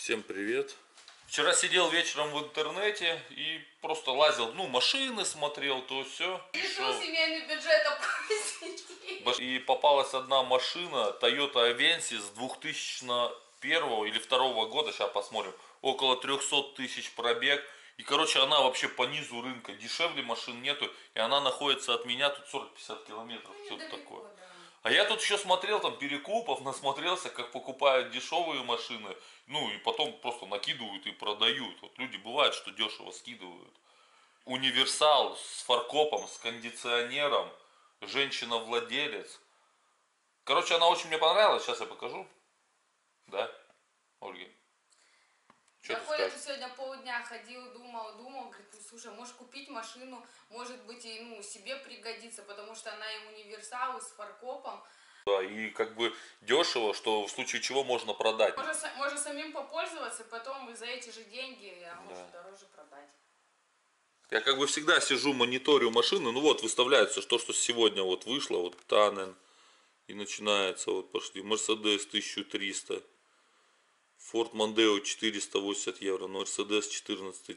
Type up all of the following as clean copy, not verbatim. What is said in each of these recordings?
Всем привет! Вчера сидел вечером в интернете и просто лазил, машины смотрел, то все. Решил семейный бюджет опустить. И попалась одна машина, Toyota Avensis 2001 или 2002 года, сейчас посмотрим, около 300 тысяч пробег. И, короче, она вообще по низу рынка, дешевле машин нету, и она находится от меня тут 40-50 километров, что-то такое. Да. А я тут еще смотрел там перекупов, насмотрелся, как покупают дешевые машины, и потом просто накидывают и продают. Вот люди бывают, что дешево скидывают. Универсал с фаркопом, с кондиционером, женщина-владелец. Короче, она очень мне понравилась, сейчас я покажу. Да, Ольга? Я Коля сегодня полдня ходил, думал, говорит, слушай, можешь купить машину, может быть, и себе пригодится, потому что она и универсал, и с фаркопом. Да, и как бы дешево, что в случае чего можно продать. Можно самим попользоваться, потом за эти же деньги, может дороже продать. Я как бы всегда сижу, мониторю машины, выставляется то, что сегодня вышло, Танен, и начинается, пошли, Mercedes 1300. Ford Mondeo 480 евро, Mercedes 14,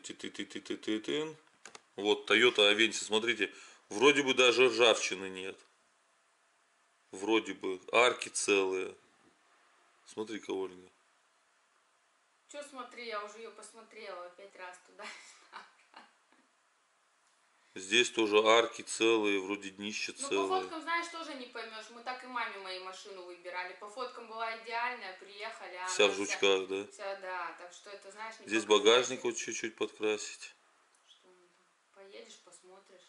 Toyota Avensis, смотрите, вроде бы даже ржавчины нет. Вроде бы, арки целые. Смотри-ка, Ольга. Че смотри, я уже ее посмотрела 5 раз туда. Здесь тоже арки целые, вроде днище целые. По фоткам, знаешь, тоже не поймешь. Мы так и маме моей машину выбирали. По фоткам была идеальная, приехали. А вся в жучках, да? Вся, да. Так что это, знаешь, не здесь багажник чуть-чуть подкрасить. Что поедешь, посмотришь.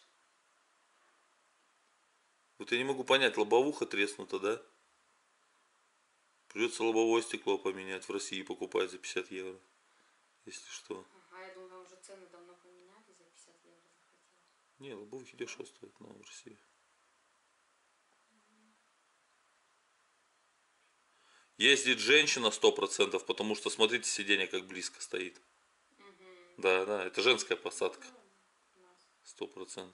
Я не могу понять, лобовуха треснута, да? Придется лобовое стекло поменять, в России покупать за 50 евро. Если что. Ага, я думаю, уже цены давно поменяли, за 50 евро захотела. Не, лобовухи дешево стоят, но в России. Ездит женщина 100%, потому что смотрите, сиденье как близко стоит. Да, это женская посадка. 100%.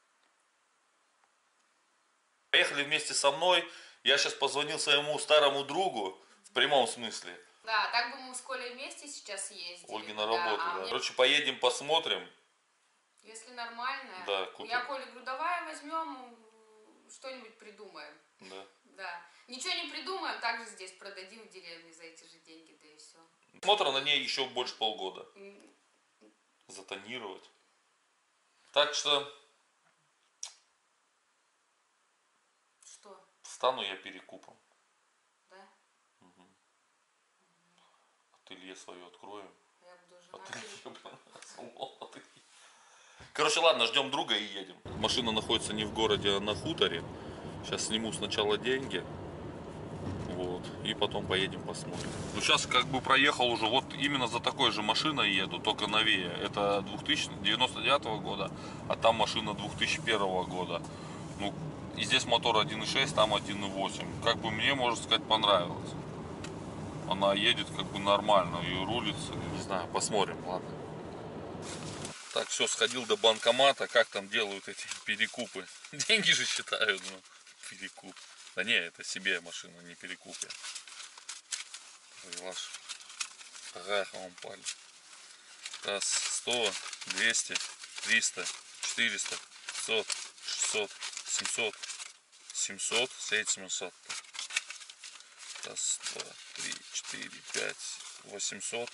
Поехали вместе со мной. Я сейчас позвонил своему старому другу, в прямом смысле. Да, так бы мы с Колей вместе сейчас ездили. Ольги на работу, да. Короче, поедем, посмотрим. Если нормально. Да, купим. Я Коле говорю, давай возьмем, что-нибудь придумаем. Да. Да. Ничего не придумаем, также здесь продадим в деревне за эти же деньги, да и все. Смотра на ней еще больше полгода. Затонировать. Так что... Что? Стану я перекупом. Да? Угу. Ателье свое откроем. Я буду жена. Короче, ладно, ждем друга и едем. Машина находится не в городе, а на хуторе. Сейчас сниму сначала деньги. И потом поедем посмотрим. Сейчас как бы проехал уже, именно за такой же машиной еду, только новее. Это 1999 года, а там машина 2001 года. И здесь мотор 1.6, там 1.8. Как бы мне, можно сказать, понравилось. Она едет как бы нормально и рулится. Не знаю, посмотрим, ладно. Так, все, сходил до банкомата. Как там делают эти перекупы? Деньги же считают, перекуп. Да не, это себе машина, не перекуп я. Ага, он палит. Раз, 100, 200, 300, 400, 500, 600, 700, 700, стоит 700. Раз, два, три, 4, 5, 800,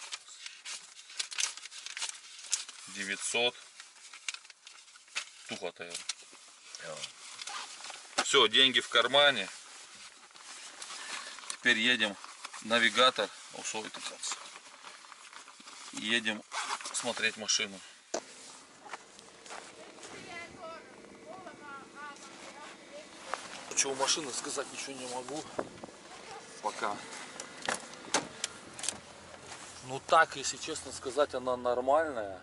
900. Тухо-то я. Все, деньги в кармане. Теперь едем. Навигатор. Едем смотреть машину. Что у машины сказать ничего не могу. Пока. Так, если честно сказать, она нормальная.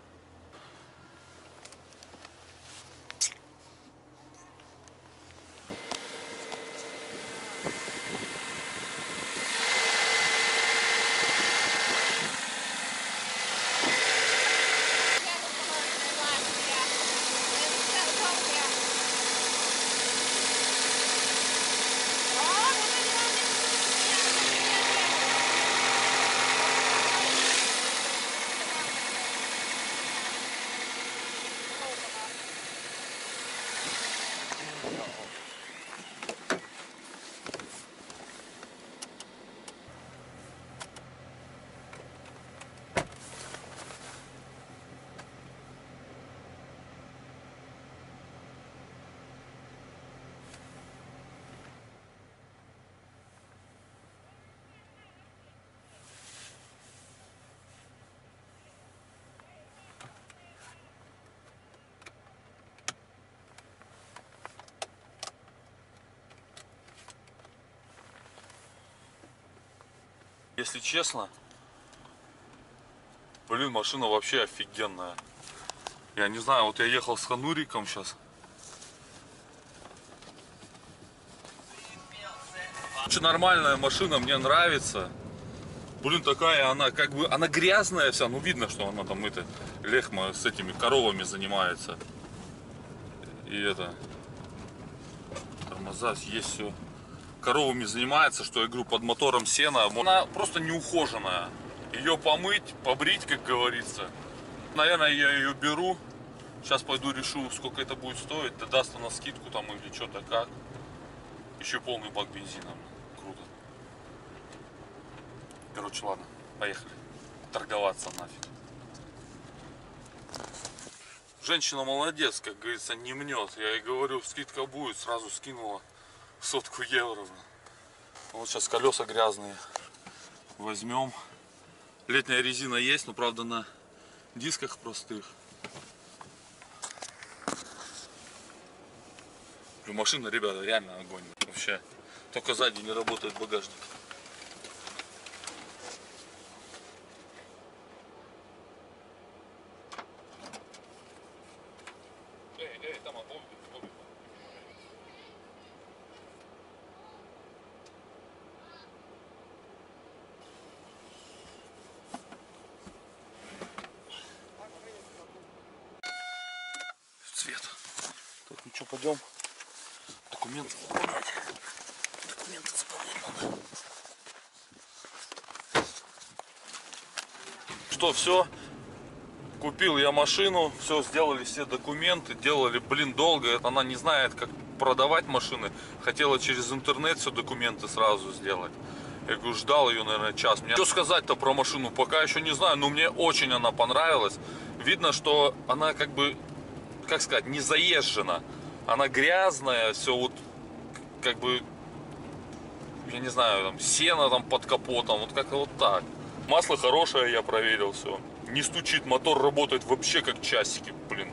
если честно, блин, машина вообще офигенная. Я не знаю, вот я ехал с Хануриком сейчас. Очень нормальная машина, мне нравится. Блин, такая она, как бы, она грязная вся, ну видно, что она там лехма с этими коровами занимается. И это, тормоза есть все. Коровами занимается, что я говорю, под мотором сена. Она просто неухоженная. Ее помыть, побрить, как говорится. Наверное, я ее беру. Сейчас пойду решу, сколько это будет стоить. Да даст она скидку там или что-то как. Еще полный бак бензина. Круто. Короче, ладно, поехали. Торговаться нафиг. Женщина молодец, как говорится, не мнет. Я ей говорю, скидка будет, сразу скинула 100 евро. Вот сейчас колеса грязные. Возьмем. Летняя резина есть, но правда на дисках простых. Машина, ребята, реально огонь. Вообще. Только сзади не работает багажник. Там обувь. Цвет. Так, ну что, пойдем. Документы заполнять. Документы заполнять надо. Что, все? Купил я машину, все, сделали все документы, делали, блин, долго. Она не знает, как продавать машины. Хотела через интернет все документы сразу сделать. Я говорю, ждал ее, наверное, час. Мне что сказать-то про машину, пока еще не знаю, но мне очень она понравилась. Видно, что она как бы, как сказать, не заезжена. Она грязная, все вот, как бы, я не знаю, там, сено там под капотом, вот как-то вот так. Масло хорошее, я проверил, все. Не стучит, мотор работает вообще как часики, блин.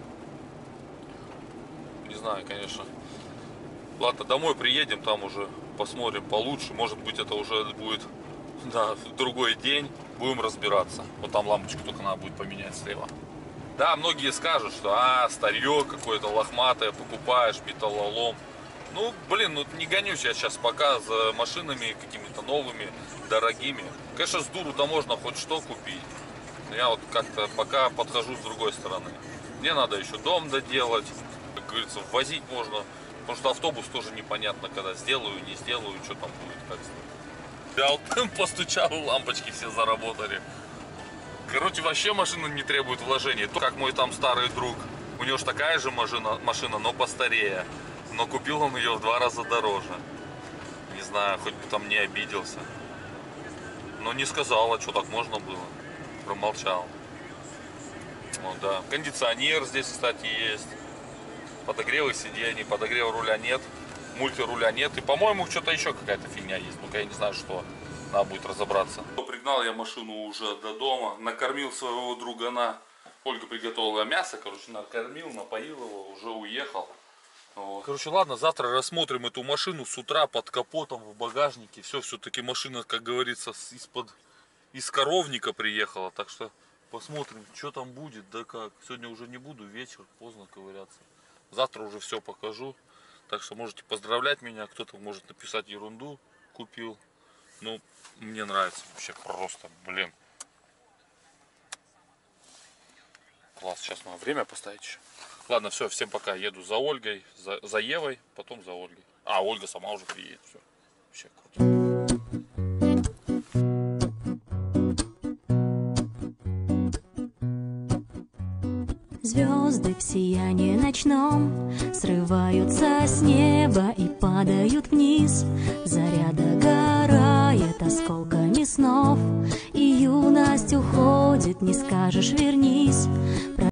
Не знаю, конечно. Ладно, домой приедем, там уже посмотрим получше. Может быть, это уже будет, да, другой день. Будем разбираться. Вот там лампочку только надо будет поменять слева. Да, многие скажут, что старье какое-то лохматое, покупаешь, металлолом. Ну, блин, ну не гонюсь я сейчас пока за машинами какими-то новыми, дорогими. Конечно, с дуру-то можно хоть что купить. Я вот как-то пока подхожу с другой стороны. Мне надо еще дом доделать. Как говорится, возить можно. Потому что автобус тоже непонятно, когда сделаю, не сделаю, что там будет, как сделаю. Я вот постучал, лампочки все заработали. Короче, вообще машина не требует вложений. То, как мой там старый друг. У него же такая же машина, но постарее. Но купил он ее в 2 раза дороже. Не знаю, хоть бы там не обиделся. Но не сказал, а что так можно было. Промолчал. Ну да. Кондиционер здесь, кстати, есть. Подогревы сидений, подогрева руля нет. Мультируля нет. И, по-моему, что-то еще какая-то фигня есть. Только я не знаю, что. Надо будет разобраться. Пригнал я машину уже до дома. Накормил своего другана. Ольга приготовила мясо. Короче, накормил, напоил его. Уже уехал. Вот. Короче, ладно, завтра рассмотрим эту машину с утра под капотом в багажнике. Все-таки машина, как говорится, из коровника приехала. Так что посмотрим, что там будет, да как. Сегодня уже не буду, вечер, поздно ковыряться. Завтра уже все покажу. Так что можете поздравлять меня. Кто-то может написать ерунду. Купил. Ну, мне нравится вообще просто, блин. Класс, сейчас надо время поставить еще. Ладно, все, всем пока. Еду за Ольгой, за Евой, потом за Ольгой. А, Ольга сама уже приедет. Все. Вообще круто. Звезды в сиянии ночном срываются с неба и падают вниз. Заря догорает осколками снов, и юность уходит, не скажешь вернись.